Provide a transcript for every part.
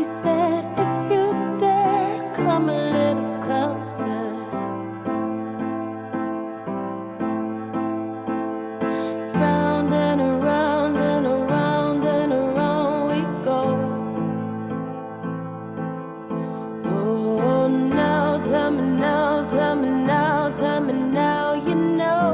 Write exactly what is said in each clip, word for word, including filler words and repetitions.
said, if you dare, come a little closer. Round and around and around and around we go. Oh, now tell me now, tell me now, tell me now you know.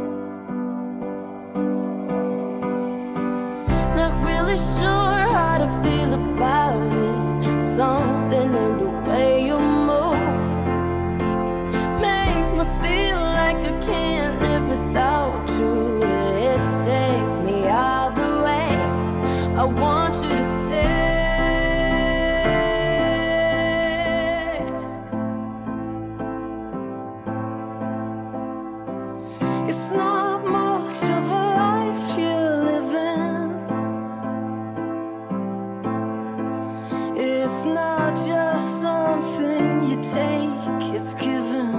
Not really sure how to feel about it. Something in the way you move makes me feel like I can't live without you. It takes me all the way. I want you to stay. It's not much of a life you're living. It's not just something you take, it's given.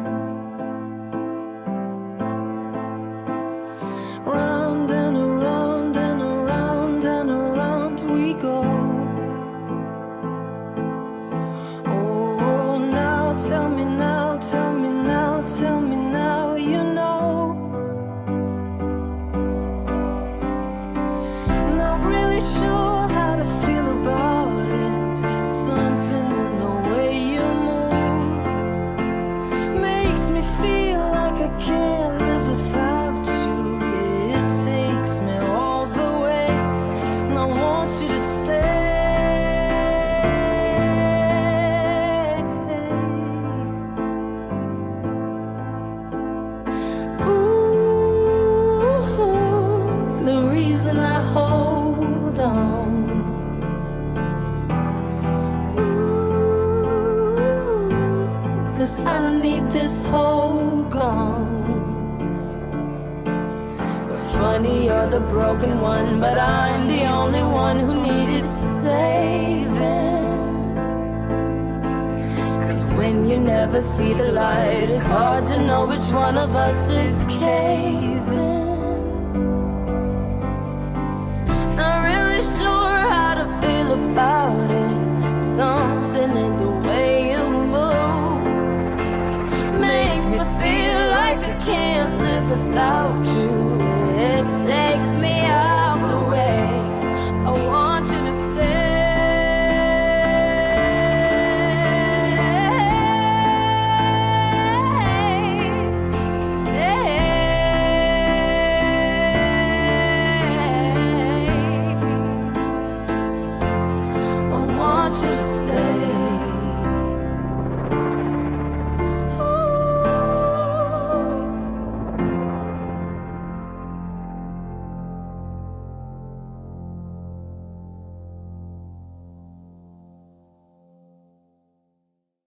Round and around and around and around we go. Oh, now tell me now, tell me now, tell me now you know. Not really sure how to feel about it. Something in the way you move makes me feel like I can't live without you. It takes me all the way, and I want you to stay. Ooh, the reason I hold on. Ooh, 'cause I need this whole gone. Funny, you're the broken one, but I'm the only one who needed saving. 'Cause when you never see the light, it's hard to know which one of us is caving. Not really sure how to feel about